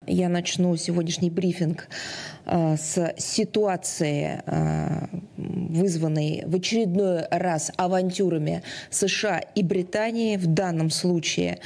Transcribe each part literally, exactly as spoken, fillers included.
Я начну сегодняшний брифинг э, с ситуации, э, вызванной в очередной раз авантюрами США и Британии. В данном случае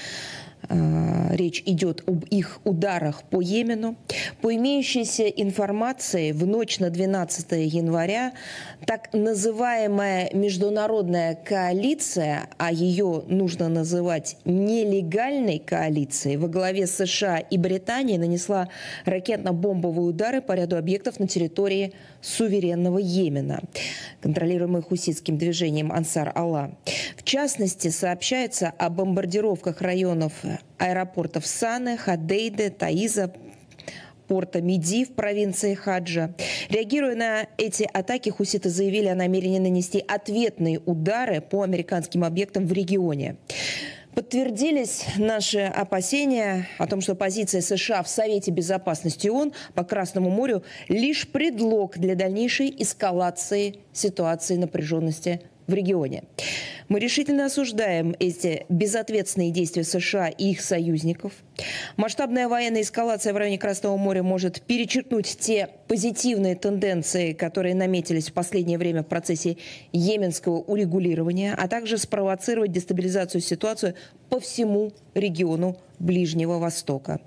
э, речь идет об их ударах по Йемену. По имеющейся информации, в ночь на двенадцатое января так называемая международная коалиция, а ее нужно называть нелегальной коалицией, во главе США и Британии нанесла ракетно-бомбовые удары по ряду объектов на территории суверенного Йемена, контролируемых хуситским движением Ансар Алла. В частности, сообщается о бомбардировках районов аэропортов Саны, Ходейды, Таиза, порта Миди в провинции Хаджа. Реагируя на эти атаки, хуситы заявили о намерении нанести ответные удары по американским объектам в регионе. Подтвердились наши опасения о том, что позиция США в Совете Безопасности ООН по Красному морю лишь предлог для дальнейшей эскалации ситуации напряженности в регионе. Мы решительно осуждаем эти безответственные действия США и их союзников. Масштабная военная эскалация в районе Красного моря может перечеркнуть те позитивные тенденции, которые наметились в последнее время в процессе йеменского урегулирования, а также спровоцировать дестабилизацию ситуации по всему региону Ближнего Востока.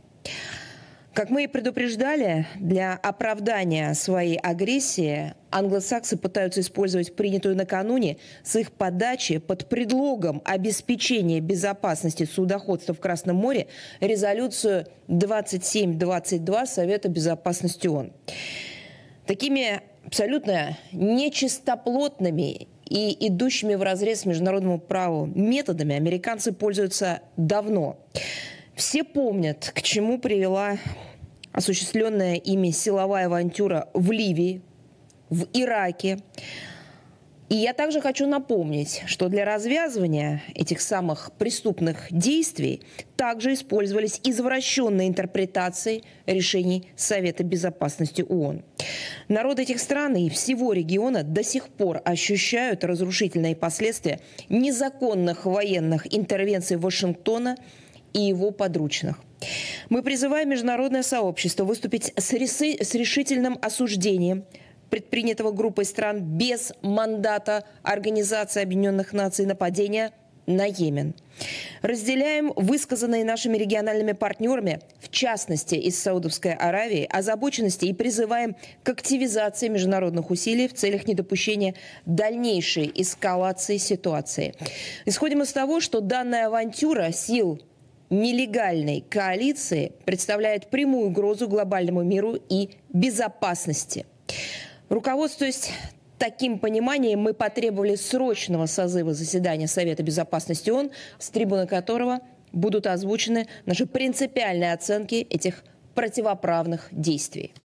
Как мы и предупреждали, для оправдания своей агрессии англосаксы пытаются использовать принятую накануне с их подачи под предлогом обеспечения безопасности судоходства в Красном море резолюцию двадцать семь двадцать два Совета Безопасности ООН. Такими абсолютно нечистоплотными и идущими вразрез международному праву методами американцы пользуются давно. Все помнят, к чему привела осуществленная ими силовая авантюра в Ливии, в Ираке. И я также хочу напомнить, что для развязывания этих самых преступных действий также использовались извращенные интерпретации решений Совета Безопасности ООН. Народы этих стран и всего региона до сих пор ощущают разрушительные последствия незаконных военных интервенций Вашингтона и его подручных. Мы призываем международное сообщество выступить с, ресы, с решительным осуждением предпринятого группой стран без мандата Организации Объединенных Наций нападения на Йемен. Разделяем высказанные нашими региональными партнерами, в частности из Саудовской Аравии, озабоченности и призываем к активизации международных усилий в целях недопущения дальнейшей эскалации ситуации. Исходим из того, что данная авантюра сил нелегальной коалиции представляет прямую угрозу глобальному миру и безопасности. Руководствуясь таким пониманием, мы потребовали срочного созыва заседания Совета Безопасности ООН, с трибуны которого будут озвучены наши принципиальные оценки этих противоправных действий.